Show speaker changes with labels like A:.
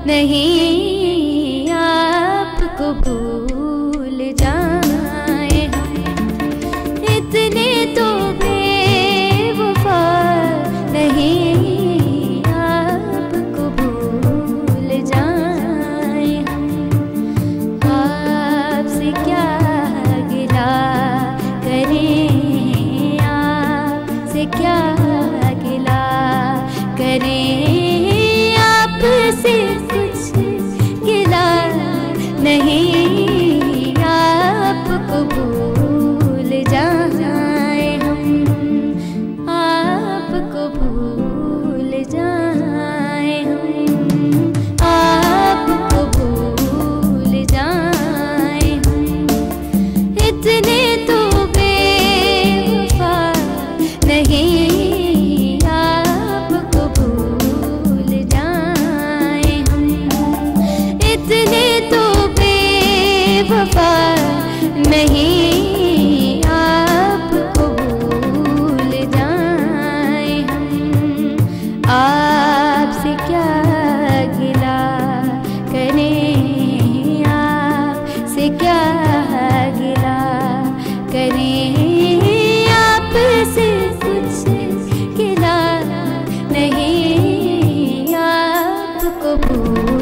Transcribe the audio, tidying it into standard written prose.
A: नहीं आपको भूल जाए हम, इतने तो बेवफा नहीं आपको भूल जाए हम। आपसे क्या गिला करें, आपसे क्या गिला करें, आपसे कुछ गिला नहीं आपको भूल जाए हम, आपको भूल जाए हम, आपको भूल जाए हम, इतने तो बेवफा नहीं आपको भूल जाए हम, इतने तो बेवफा नहीं आपको भूल जाए हम। आपसे क्या गिला करें, आपसे क्या गिला करें, आपसे कुछ गिला नहीं आपको भूल